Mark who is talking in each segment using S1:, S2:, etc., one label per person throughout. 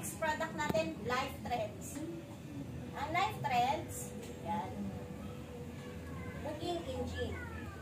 S1: next product natin, live threads. Ang live threads, yan, booking engine.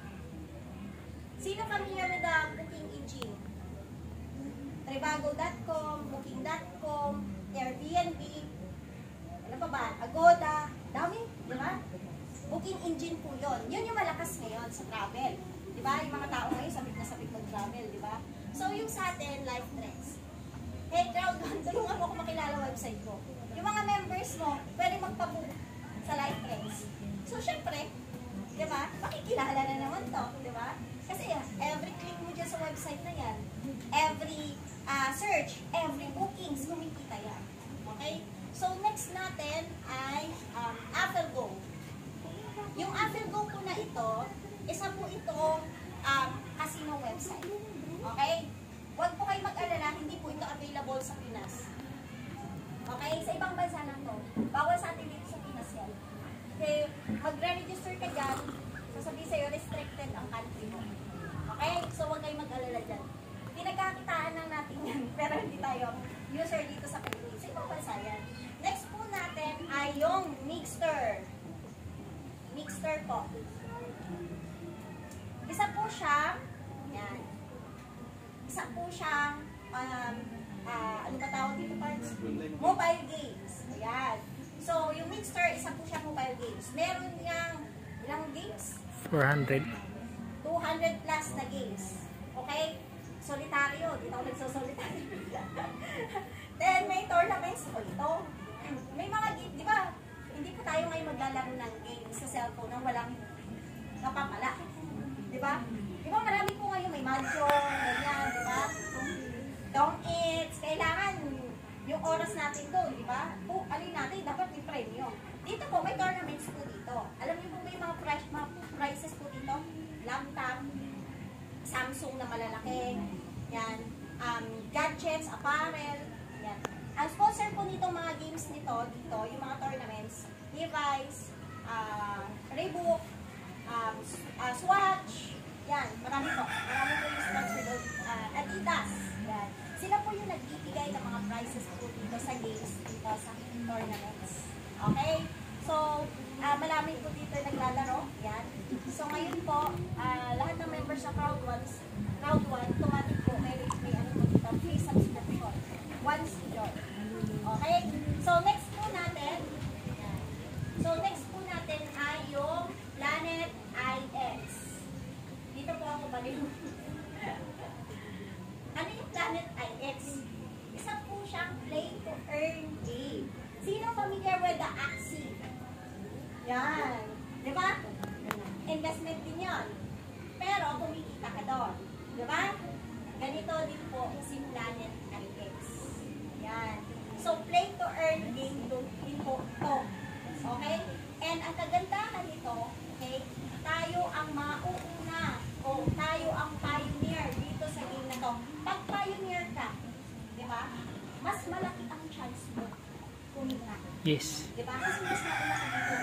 S1: Sino familiar with the booking engine? Trivago.com, booking.com, Airbnb, ano pa ba? Agoda, dami, di ba? Booking engine po yun. Yun yung malakas ngayon sa travel. Di ba? Yung mga tao ngayon, sabik na sabik mag-travel, di ba? So, yung sa atin, live threads. Hey, crowd, tulungan mo ako makilala website ko. Yung mga members mo, pwede magpabook sa live threads. So, syempre, di ba? Makikilala na naman to, di ba? Kasi every click mo dyan sa website na yan, every search, every bookings, kumikita yan. Okay? So, next natin ay AffelGo. Yung AffelGo po na ito, isa po itong casino website. Okay? Huwag po kayo mag-alala, hindi po ito available sa Pinas. Okay? Sa ibang bansa lang to. Bawal sa atin dito sa Pinas yan. Okay? Magre-register ka dyan, sasabihin sa'yo, restricted ang country mo. Okay? So, huwag kayo mag-alala dyan. Pinagkakitaan lang natin yan, pero hindi tayo user dito sa Pilipinas. Sa ibang bansa yan. Next po natin ay yung Mixter. Mixter po. Isa po siyang, yan. Isa po siyang, ano ba tawag dito parts? Mobile games. Ayan. So, yung Mixter, isa po siyang mobile games. Meron niyang, ilang games?
S2: 400.
S1: 200 plus na games. Okay? Solitaryo. Dito ako nagsosolitario. Then, may tournaments po ito. May mga game, di ba? Hindi po tayo ngayon maglalaro ng games sa cellphone nang walang napapala. Di ba? Di ba marami po ngayon may mahjong, ganyan, di ba? Don't eat. Kailangan yung oras natin doon, di ba? Po, alin natin, dapat may premium. Dito po, may tournaments po dito. Alam niyo po ba yung mga prices po dito? Laptop, Samsung na malalaki, yan, gadgets, apparel, yan. Ang sponsor po nitong mga games nito, dito, yung mga tournaments, Levi's, Reebok, Swatch, yan, marami po. Marami po yung sponsor doon, Adidas, yan. Sila po yung nagbibigay ng mga prizes po dito sa games, dito sa tournaments. Okay? So, malaming po dito naglalaro, yan. So, ngayon po, lahat ng members sa Crowd 1, automatic po, may ano po dito, free subscription. Once you join. Okay? So, next po natin, yan. So, next po natin ay yung Planet IX. Dito po ako baliw. Ano yung Planet IX? Isa po siyang play-to-earn game. Sino familiar with the Axie? Yan. Diba? Investment din yun. Pero kumikita ka doon. Diba? Ganito din po si Planet IX. Yan. So, play-to-earn game din po ito. Okay? And ang kagandahan nito, okay, tayo ang mauuna o tayo ang pioneer dito sa game na to. Pag pioneer ka, diba? Mas malaki ang chance mo kumita.
S2: Yes.
S1: Diba? Kasi mas nauna ka dito.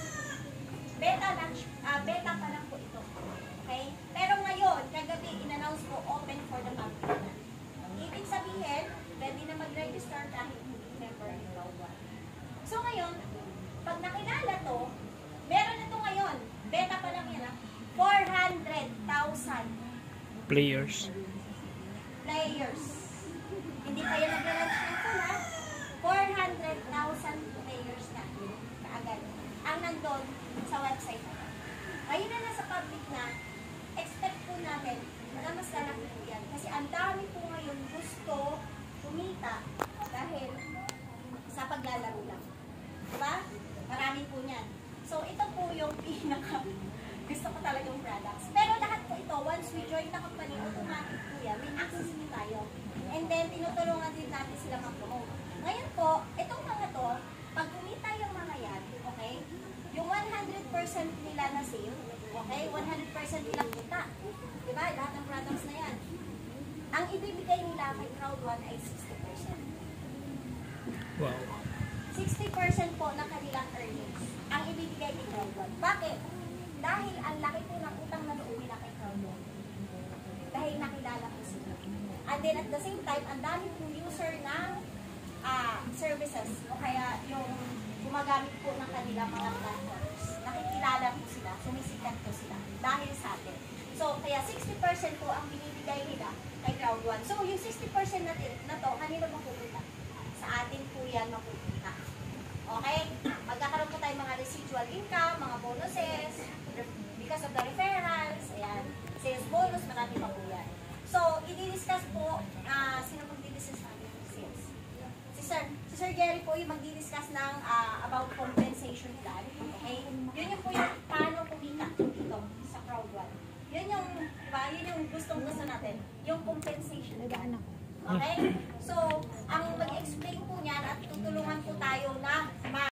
S1: Beta pa lang po ito. Okay? Pero ngayon, kagabi, in-announce po open for the public na. Ibig sabihin, pwede na mag-register kahit hindi member ng Crowd 1. So ngayon, pag nakilala to, meron na to ngayon. Beta pa lang yan, 400,000
S2: Players.
S1: Hindi pa yan nag-launch ng full, ha? 400,000 players na. Kaagad. Ang nandun sa website na. Ngayon na nasa public na, expect po natin na mas lalaki po yan. Kasi ang dami po ngayon gusto kumita dahil sa paglalaro lang. Diba? Marami po niyan. So, ito po yung pinaka gusto ko talagang products. Pero lahat po ito, once we join the company, automatic po yan. May access din tayo. And then, tinutulungan din natin sila mag-promote. Ngayon po, itong mga to, pag kumita yung mga yan, okay, yung 100% nila na sale, okay, 100% nilang kita. Diba? Lahat ng products na yan. Ang ibibigay nila kay Crowd 1 ay 60%.
S2: Wow.
S1: 60% po ng kanilang earnings ang ibibigay kay Crowd 1. Bakit? Dahil ang laki po ng utang na loob nila kay Crowd 1. Dahil nakilala ko sila. And then at the same time, ang dami pong user ng services o kaya yung gumagamit po ng kanilang mga platforms. Nakikilala po sila, sumisikat po sila dahil sa atin. So, kaya 60% po ang binibigay nila kay Crowd 1. So, yung 60% na to, kanino mapupunta? Sa atin po yan mapupunta. Okay? Magkakaroon po tayo mga residual income, mga bonuses, because of the referrals, ayan, sales bonus, marami pa po yan. So, i-discuss po, sino mag-discuss natin? Sales. Si Sir Gary po yung mag-discuss ng about compensation plan. Okay? Yun yung po yung paano kumita dito sa Crowd 1. Yun yung, diba? Yun yung gustong-gusto natin. Yung compensation plan. Okay? So, ang mag-explain po niyan at tutulungan po tayo na